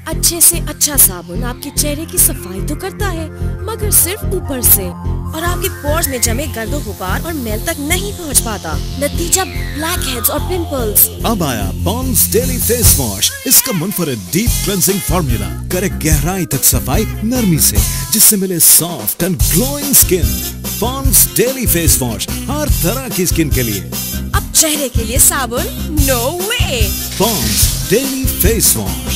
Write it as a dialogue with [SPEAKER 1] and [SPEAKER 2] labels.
[SPEAKER 1] अच्छे से अच्छा साबुन आपके चेहरे की सफाई तो करता है, मगर सिर्फ ऊपर से, और आपके पोर्स में जमे गर्दो गुबार और मैल तक नहीं पहुंच पाता। नतीजा ब्लैक हेड्स और पिंपल्स।
[SPEAKER 2] अब आया पॉन्ड्स डेली फेस वॉश। इसका मुनफरिद डीप क्लेंजिंग फार्मूला करे गहराई तक सफाई नरमी से, जिससे मिले soft and glowing skin. Pond's daily face wash हर तरह की स्किन के लिए।
[SPEAKER 1] अब चेहरे के लिए साबुन no way.
[SPEAKER 2] Pond's daily face wash.